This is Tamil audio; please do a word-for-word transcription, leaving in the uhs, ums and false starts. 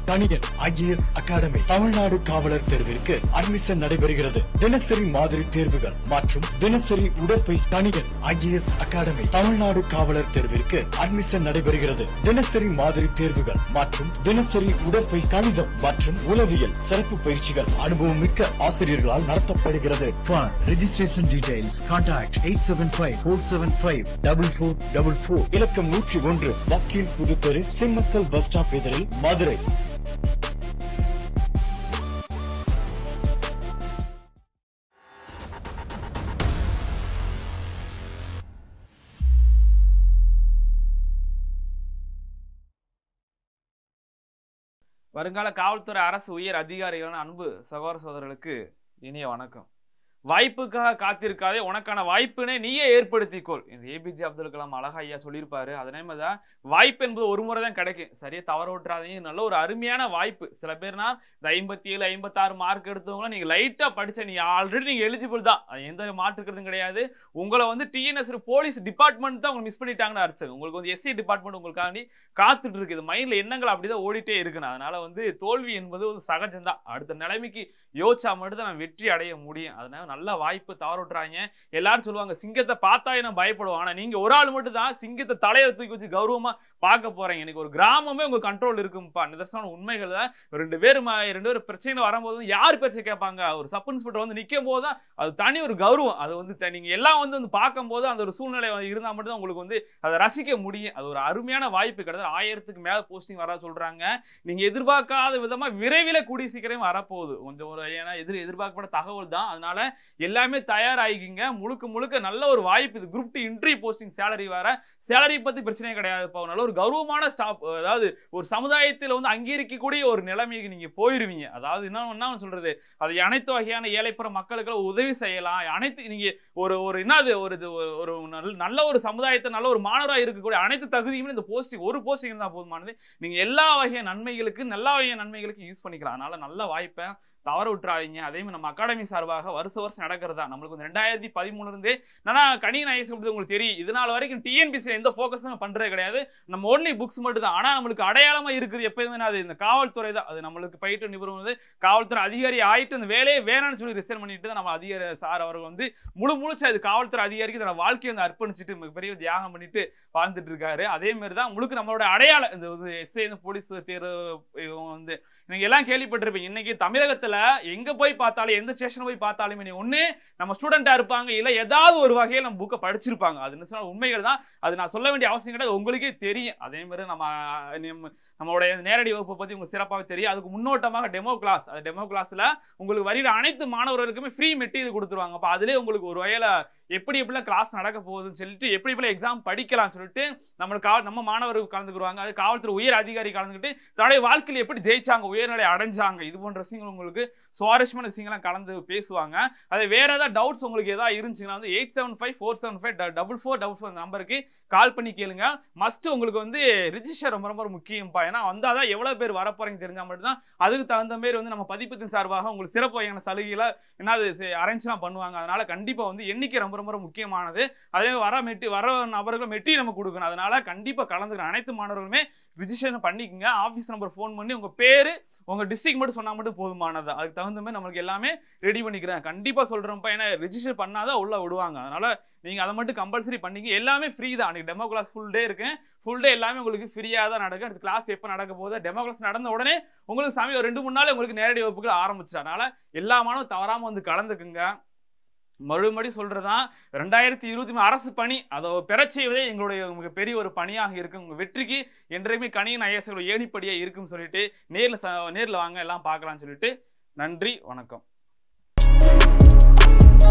கனியன் ஐஏஎஸ் அகாடமி தமிழ்நாடு காவலர் தேர்விற்கு அட்மிஷன் நடைபெறுகிறது. தினசரி மாதிரி தேர்வுகள் மற்றும் தினசரி உடற்பயிற்சி. கனியன் ஐஏஎஸ் அகாடமி தமிழ்நாடு காவலர் தேர்விற்கு அட்மிஷன் நடைபெறுகிறது. தினசரி மாதிரி தேர்வுகள் மற்றும் தினசரி உடற்பயிற்சி, கணிதம் மற்றும் உளவியல் சிறப்பு பயிற்சிகள் அனுபவம் மிக்க ஆசிரியர்களால் நடத்தப்படுகிறது. For registration details contact eight seven five four seven five four four four four. இலக்கம் நூற்றி ஒன்று வக்கீல் புதுத்தெரு, சிம்மக்கல் பஸ் ஸ்டாப் எதிரில், மதுரை. வருங்கால காவல்துறை அரசு உயர் அதிகாரிகளான அன்பு சகோதர சகோதரர்களுக்கு இனிய வணக்கம். வாய்ப்புக்காக காத்திருக்காதே, உனக்கான வாய்ப்பினை நீயே ஏற்படுத்திக்கொள். இந்த ஏபிஜே அப்துல் கலாம் அழகா ஐயா சொல்லியிருப்பாரு. அதே மாதிரிதான் வாய்ப்பு என்பது ஒரு முறை தான் கிடைக்கும். சரியா தவற விட்டுறாதீங்க. நல்ல ஒரு அருமையான வாய்ப்பு. சில பேர்னா இந்த ஐம்பத்தி ஏழு ஐம்பத்தி ஆறு மார்க் எடுத்தவங்க நீங்க லைட்டா படிச்ச நீங்க ஆல்ரெடி நீங்க எலிஜிபிள் தான், எந்த மாற்றுக்கிறதும் கிடையாது. உங்களை வந்து டிஎன்எஸ்ஆர்பி போலீஸ் டிபார்ட்மெண்ட் தான் உங்களுக்கு மிஸ் பண்ணிட்டாங்கன்னு அர்த்தம். உங்களுக்கு வந்து எஸ்சி டிபார்ட்மெண்ட் உங்களுக்காண்டி காத்துட்டு இருக்குது. மைண்ட்ல எண்ணங்கள் அப்படிதான் ஓடிட்டே இருக்கணும். அதனால வந்து தோல்வி என்பது ஒரு சகஜம் தான். அடுத்த நிலைமைக்கு யோசிச்சா மட்டும் தான் நான் வெற்றி அடைய முடியும். அதனால நல்ல வாய்ப்பு தவற விட்டுறாங்க. எல்லாரும் சொல்லுவாங்க சிங்கத்தை பார்த்தா நான் பயப்படுவோம். ஆனா நீங்க ஒரு ஆள் மட்டும் தான் சிங்கத்தை தலையில தூக்கி வச்சு கௌரவமா பார்க்க போறீங்க. எனக்கு ஒரு கிராமமே உங்க கண்ட்ரோல் இருக்கும்பா. நிதர்சன உண்மைகள் தான். ரெண்டு பேரும் ரெண்டு பேரும் பிரச்சனை வரும்போது யார் பேச்சை கேட்பாங்க? ஒரு சப் இன்ஸ்பெக்டர் வந்து நிற்கும் போது தான் அது தனி ஒரு கௌரவம். அது வந்து நீங்க எல்லாம் வந்து வந்து பார்க்கும் போது அந்த ஒரு சூழ்நிலை இருந்தா மட்டும் தான் உங்களுக்கு வந்து அதை ரசிக்க முடியும். அது ஒரு அருமையான வாய்ப்பு கிடையாது. ஆயிரத்துக்கு மேல போஸ்டிங் வர சொல்றாங்க. நீங்க எதிர்பார்க்காத விதமா விரைவில் கூடிய சீக்கிரம் வரப்போகுது. கொஞ்சம் ஒரு ஏன்னா எதிர் எதிர்பார்க்கப்பட்ட தகவல் தான். அதனால எல்லாமே தயாராகிங்க. முழுக்க முழுக்க நல்ல ஒரு வாய்ப்பு. இது group D entry posting salary வேற. சேலரி பத்தி பிரச்சனையே கிடையாது. நல்ல ஒரு கௌரவமான ஸ்டாப், அதாவது ஒரு சமுதாயத்தில் வந்து அங்கீகரிக்கக்கூடிய ஒரு நிலைமைக்கு நீங்க போயிருவீங்க. அதாவது என்ன என்ன சொல்றது, அது அனைத்து வகையான ஏழைப்புற மக்களுக்கு உதவி செய்யலாம். அனைத்து நீங்க ஒரு ஒரு என்னது ஒரு ஒரு நல்ல ஒரு சமுதாயத்தை நல்ல ஒரு மாணவராக இருக்கக்கூடிய அனைத்து தகுதியுமே இந்த போஸ்டிங் ஒரு போஸ்டிங் தான் போதுமானது. நீங்க எல்லா வகையான நன்மைகளுக்கு எல்லா வகையான நன்மைகளுக்கு யூஸ் பண்ணிக்கலாம். அதனால நல்ல வாய்ப்பை தவற விட்டுறாதீங்க. அதே மாதிரி நம்ம அகாடமி சார்பாக வருஷ வருஷம் நடக்கிறதா நம்மளுக்கு வந்து ரெண்டாயிரத்தி பதிமூணுல இருந்தே ஆனா கணியன் ஐஏஎஸ் உங்களுக்கு தெரியும். இதனால வரைக்கும் டிஎன்பிஎஸ்சி எந்த ஃபோக்கஸும் பண்றது கிடையாது. நம்ம ஓன்லி புக்ஸ் மட்டும் தான். ஆனா நம்மளுக்கு அடையாளமா இருக்குது எப்பயுமே அது இந்த காவல்துறை தான். அது நம்மளுக்கு பயிற்று நிபுணர் வந்து காவல்துறை அதிகாரி ஆயிட்டு அந்த வேலையே வேணான்னு சொல்லி ரிசைன் பண்ணிட்டு தான் நம்ம அதிகாரி சார் அவர்கள் வந்து முழு முழுச்சு அது காவல்துறை அதிகாரிக்கு தன்னோட வாழ்க்கையை வந்து அர்ப்பணிச்சுட்டு பெரிய தியாகம் பண்ணிட்டு வாழ்ந்துட்டு இருக்காரு. அதே மாதிரி தான் முழுக்க நம்மளோட அடையாளம் இந்த எஸ்ஐ போலீஸ் தேர்வு வந்து நீங்க எல்லாம் கேள்விப்பட்டிருப்பீங்க. இன்னைக்கு தமிழகத்துல எங்க போய் பார்த்தாலும் எந்த ஸ்டேஷன் போய் பார்த்தாலுமே நீ ஒண்ணு நம்ம ஸ்டூடெண்டா இருப்பாங்க, இல்ல ஏதாவது ஒரு வகையில் நம்ம புக்கை படிச்சிருப்பாங்க. அது உண்மைகள் தான். அது நான் சொல்ல வேண்டிய அவசியம் கிடையாது, உங்களுக்கே தெரியும். அதே மாதிரி நம்ம நம்மளுடைய நேரடி வகுப்பை பத்தி உங்களுக்கு சிறப்பாக தெரியும். அதுக்கு முன்னோட்டமாக டெமோ கிளாஸ், அந்த டெமோ கிளாஸ்ல உங்களுக்கு வருகிற அனைத்து மாணவர்களுக்குமே ஃப்ரீ மெட்டீரியல் கொடுத்துருவாங்க. அப்ப அதுலேயே உங்களுக்கு ஒரு வகையில எப்படி எப்படிலாம் கிளாஸ் நடக்க போகுதுன்னு சொல்லிட்டு எப்படி எப்படி எக்ஸாம் படிக்கலாம் சொல்லிட்டு நம்மளுக்கு நம்ம மாணவர்கள் கலந்துக்குருவாங்க. அது காவல்துறை உயர் அதிகாரி கலந்துக்கிட்டு தன்னுடைய வாழ்க்கையில் எப்படி ஜெயிச்சாங்க, உயர்நிலை அடைஞ்சாங்க, இது போன்ற விஷயங்கள் உங்களுக்கு சுவாரஸ்யமான விஷயங்கள்லாம் கலந்து பேசுவாங்க. அது வேற ஏதாவது டவுட்ஸ் உங்களுக்கு ஏதாவது இருந்துச்சுன்னா வந்து eight seven five four seven five double four double four நம்பருக்கு கால் பண்ணி கேளுங்க. மஸ்ட் உங்களுக்கு வந்து ரிஜிஸ்டர் ரொம்ப ரொம்ப முக்கியம்ப்பா. ஏன்னா வந்தாதான் எவ்வளவு பேர் வர போறீங்க தெரிஞ்சா மட்டும் தான் அதுக்கு தகுந்த மாதிரி வந்து நம்ம பதிப்பத்தின் சார்பாக உங்களுக்கு சிறப்பு வகையான சலுகைகளை என்னது அரேஞ்ச்லாம் பண்ணுவாங்க. அதனால கண்டிப்பா வந்து எண்ணிக்கை ரொம்ப ரொம்ப முக்கியமானது. அதே வர மெட்டி வர நபர்கள் மெட்டி நம்ம கொடுக்கணும். அதனால கண்டிப்பா கலந்துக்கிற அனைத்து மாணவர்களுமே ரிஜிஸ்ட்ரேஷன் பண்ணிக்கோங்க. ஆஃபீஸ் நம்பர் ஃபோன் பண்ணி உங்க பேரு உங்க டிஸ்ட்ரிக்ட் மட்டும் சொன்னா மட்டும் போதுமானது. அதுக்கு தகுந்த மாதிரி நம்மளுக்கு எல்லாமே ரெடி பண்ணிக்கிறேன். கண்டிப்பா சொல்றேன்ப்பா, ஏன்னா ரிஜிஸ்டர் பண்ணாதான் உள்ள விடுவாங்க. அதனால நீங்க அதை மட்டும் கம்பல்சரி பண்ணிக்க. எல்லாமே ஃப்ரீ தான். அன்னைக்கு டெமோ கிளாஸ் ஃபுல் டே இருக்கு. ஃபுல் டே எல்லாமே உங்களுக்கு ஃப்ரீயா தான் நடக்கும். அடுத்த கிளாஸ் எப்போ நடக்க போகுது, டெமோ கிளாஸ் நடந்த உடனே உங்களுக்கு சமயம் ஒரு ரெண்டு மூணு நாள் உங்களுக்கு நேரடி வகுப்புகள் ஆரம்பிச்சு. அதனால எல்லா மாணவரும் தவறாம வந்து கலந்துக்குங்க. மறுபடி சொல்றதான் ரெண்டாயிரத்தி இருபத்தி மூணு அரசு பணி அதை பெற செய்வதே எங்களுடைய பெரிய ஒரு பணியாக இருக்கு. உங்க வெற்றிக்கு என்றைக்குமே கணியன் ஐஏஎஸ் ஏணிப்படியா இருக்குன்னு சொல்லிட்டு நேர்ல நேர்ல வாங்க எல்லாம் பார்க்கலாம்னு சொல்லிட்டு நன்றி, வணக்கம்.